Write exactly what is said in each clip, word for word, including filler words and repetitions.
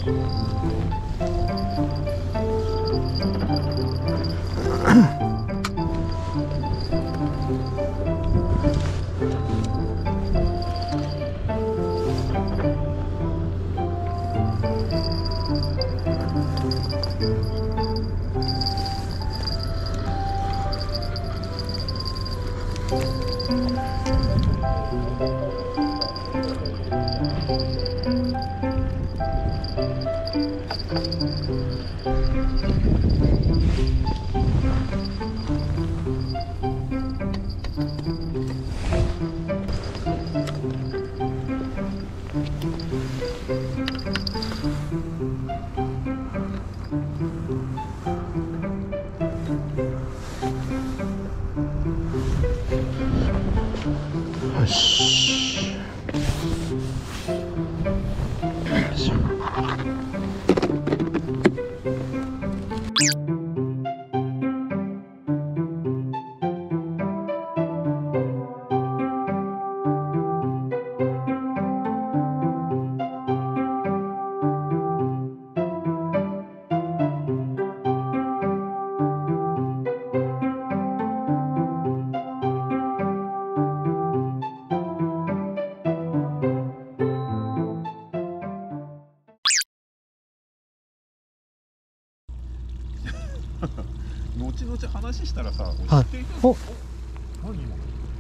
よし。よいしょ。 後々話したらさ、 はい、 知っていたの？ お、 何今？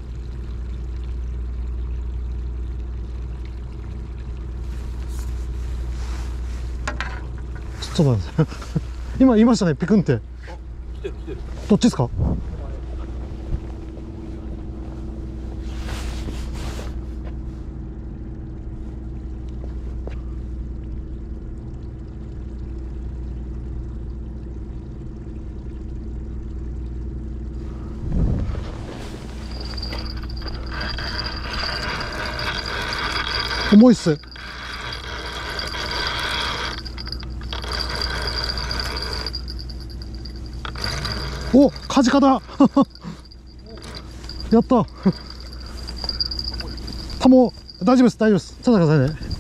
ちょっと待って今言いましたね、ピクンって。 あ、来てる来てる。 どっちですか？重いっす。お、カジカだやったタモ、大丈夫です、大丈夫です。ちょっと待ってくださいね。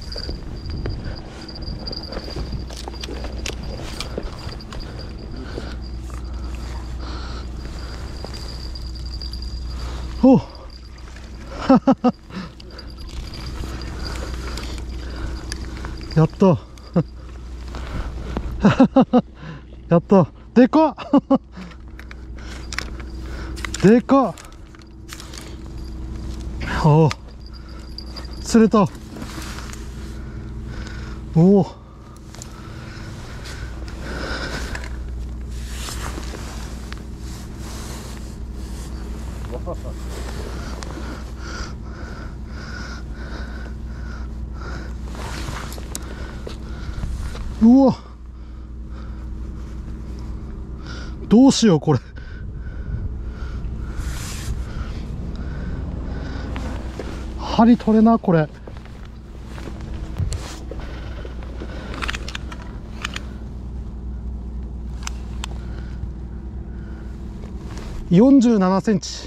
おやったやった、でかっでかっ。おお、釣れた。おお、うわ、どうしようこれ。針取れなこれ。よんじゅうななセンチ。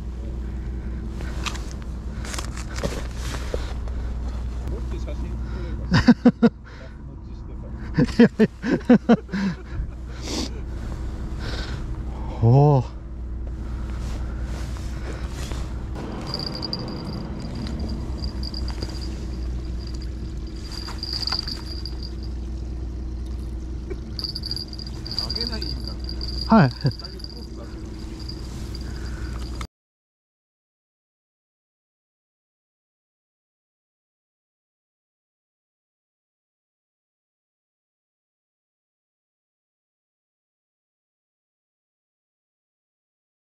いやいやおお、 あげないんだ。 はい。